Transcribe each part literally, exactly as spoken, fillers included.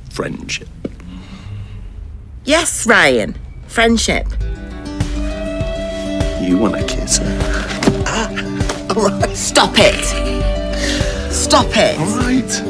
friendship. Yes, Ryan. Friendship. You want to kiss her? Ah, all right. Stop it. Stop it. All right.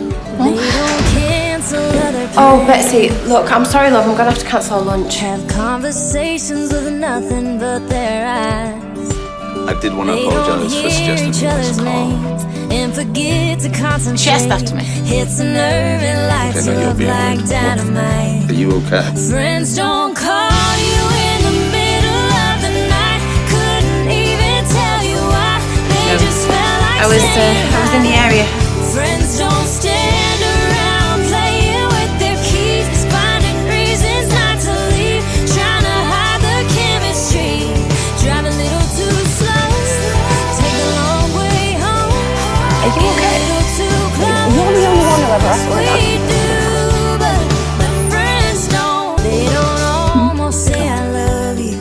Oh, Betsy, look, I'm sorry, love, I'm gonna have to cancel our lunch. Have conversations with nothing but their eyes. I did want to apologise for suggesting you as a car. And forget to concentrate. She asked that to me. Hits a nerve and lights Okay, no, you're up being like rude. dynamite. Are you okay? Friends don't call you in the middle of the night. Couldn't even tell you why. They No. just felt like I was, uh, I was in the area. Friends don't stand around playing with their keys, finding reasons not to leave, trying to hide the chemistry, drive a little too slow, take a long way home. Are you okay? You're the only one who ever asked me that. We do, but my friends don't. They don't almost say I love you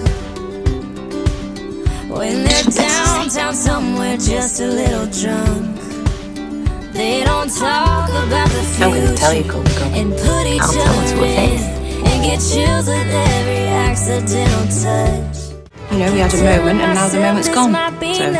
when they're downtown somewhere, just a little drunk. They don't talk about the future. I'm gonna tell you, Coco. And put each I'll tell her to other her face. in and get chills with every accidental touch. You know, we had a moment and now the moment's gone. So,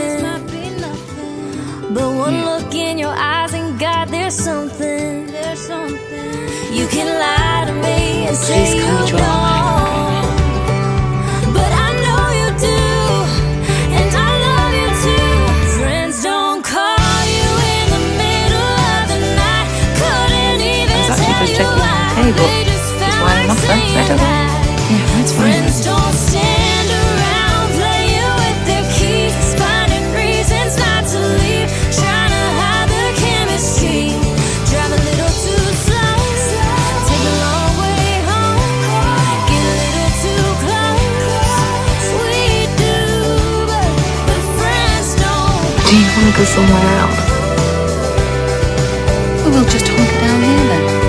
But one look in your eyes and God, there's something. There's something. You can lie to me and say Please, you can we draw a line? don't. But I know you do, and I love you too. Friends don't call you in the middle of the night. Couldn't even I was actually tell just you checking why. the table. They just That's felt why I'm like off there. I saying don't know. that. Yeah, that's fine. Friends don't stand around playing with their keys, finding reasons not to leave, trying to hide the chemistry, drive a little too slow, take a long way home, get a little too close. We do, but the friends don't. Do you want to go somewhere else? we will just hunker down here then.